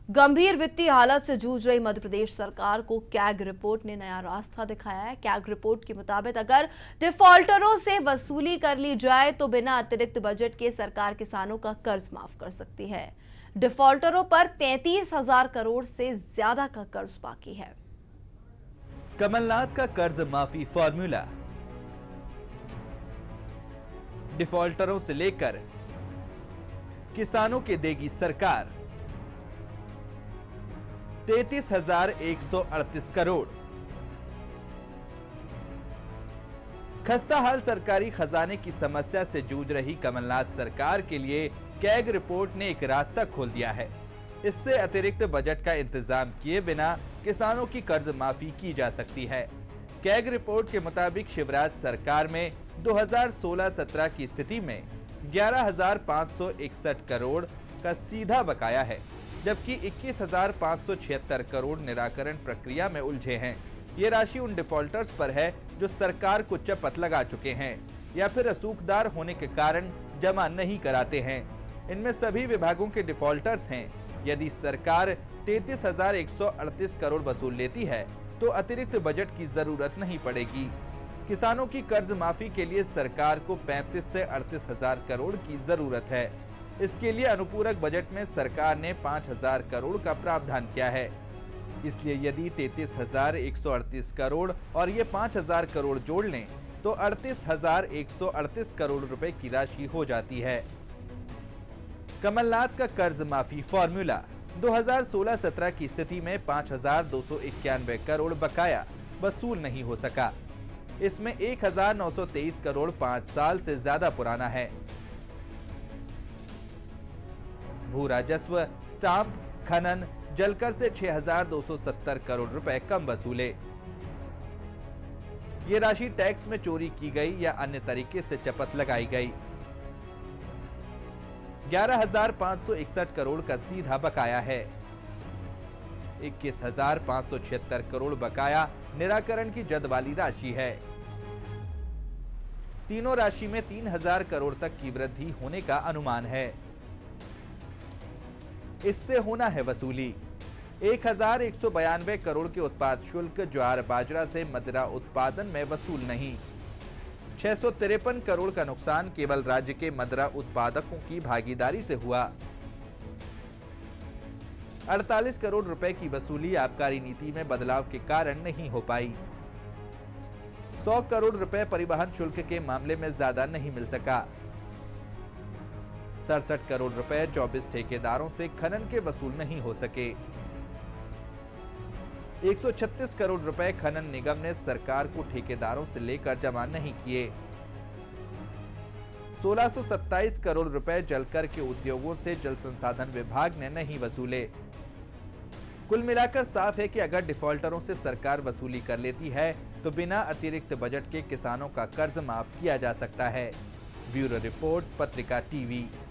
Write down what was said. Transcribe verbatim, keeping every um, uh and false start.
गंभीर वित्तीय हालत से जूझ रही मध्य प्रदेश सरकार को कैग रिपोर्ट ने नया रास्ता दिखाया है। कैग रिपोर्ट के मुताबिक अगर डिफॉल्टरों से वसूली कर ली जाए तो बिना अतिरिक्त बजट के सरकार किसानों का कर्ज माफ कर सकती है। डिफॉल्टरों पर तैंतीस हजार करोड़ से ज्यादा का कर्ज बाकी है। कमलनाथ का कर्ज माफी फॉर्मूला, डिफॉल्टरों से लेकर किसानों के देगी सरकार तैंतीस हजार एक सौ अड़तीस करोड़। खस्ताहाल सरकारी खजाने की समस्या से जूझ रही कमलनाथ सरकार के लिए कैग रिपोर्ट ने एक रास्ता खोल दिया है। इससे अतिरिक्त बजट का इंतजाम किए बिना किसानों की कर्ज माफी की जा सकती है। कैग रिपोर्ट के मुताबिक शिवराज सरकार में दो हज़ार सोलह सत्रह की स्थिति में ग्यारह हजार पाँच सौ इकसठ करोड़ का सीधा बकाया है, जबकि इक्कीस हजार पाँच सौ छिहत्तर करोड़ निराकरण प्रक्रिया में उलझे हैं। ये राशि उन डिफॉल्टर्स पर है जो सरकार को चपत लगा चुके हैं या फिर रसूखदार होने के कारण जमा नहीं कराते हैं। इनमें सभी विभागों के डिफॉल्टर्स हैं। यदि सरकार तैंतीस हजार एक सौ अड़तीस करोड़ वसूल लेती है तो अतिरिक्त बजट की जरूरत नहीं पड़ेगी। किसानों की कर्ज माफी के लिए सरकार को पैंतीस से अड़तीस हजार करोड़ की जरूरत है। इसके लिए अनुपूरक बजट में सरकार ने पाँच हजार करोड़ का प्रावधान किया है। इसलिए यदि तैंतीस हजार एक सौ अड़तीस करोड़ और ये पाँच हजार करोड़ जोड़ लें तो अड़तीस हजार एक सौ अड़तीस करोड़ रुपए की राशि हो जाती है। कमलनाथ का कर्ज माफी फॉर्मूला, दो हज़ार सोलह सत्रह की स्थिति में पाँच हजार दो सौ इक्यानवे करोड़ बकाया वसूल नहीं हो सका। इसमें एक हजार नौ सौ तेईस करोड़ पाँच साल से ज्यादा पुराना है। भू राजस्व, स्टाम्प, खनन, जलकर से छह हजार दो सौ सत्तर करोड़ रुपए कम वसूले। ये राशि टैक्स में चोरी की गई या अन्य तरीके से चपत लगाई गई। ग्यारह हजार पाँच सौ इकसठ करोड़ का सीधा बकाया है। इक्कीस हजार पाँच सौ छिहत्तर करोड़ बकाया निराकरण की जद वाली राशि है। तीनों राशि में तीन हजार करोड़ तक की वृद्धि होने का अनुमान है। इससे होना है वसूली एक हजार एक सौ बयानवे करोड़ के उत्पाद शुल्क ज्वार बाजरा से मदिरा उत्पादन में वसूल नहीं। छह सौ तिरपन करोड़ का नुकसान केवल राज्य के मदिरा उत्पादकों की भागीदारी से हुआ। अड़तालीस करोड़ रुपए की वसूली आबकारी नीति में बदलाव के कारण नहीं हो पाई। सौ करोड़ रुपए परिवहन शुल्क के मामले में ज्यादा नहीं मिल सका। सड़सठ करोड़ रुपए चौबीस ठेकेदारों से खनन के वसूल नहीं हो सके। एक सौ छत्तीस करोड़ रुपए खनन निगम ने सरकार को ठेकेदारों से लेकर जमा नहीं किए। सोलह सौ सत्ताईस करोड़ रुपए जलकर के उद्योगों से जल संसाधन विभाग ने नहीं वसूले। कुल मिलाकर साफ है कि अगर डिफॉल्टरों से सरकार वसूली कर लेती है तो बिना अतिरिक्त बजट के किसानों का कर्ज माफ किया जा सकता है। Bureau report, Patrika TV.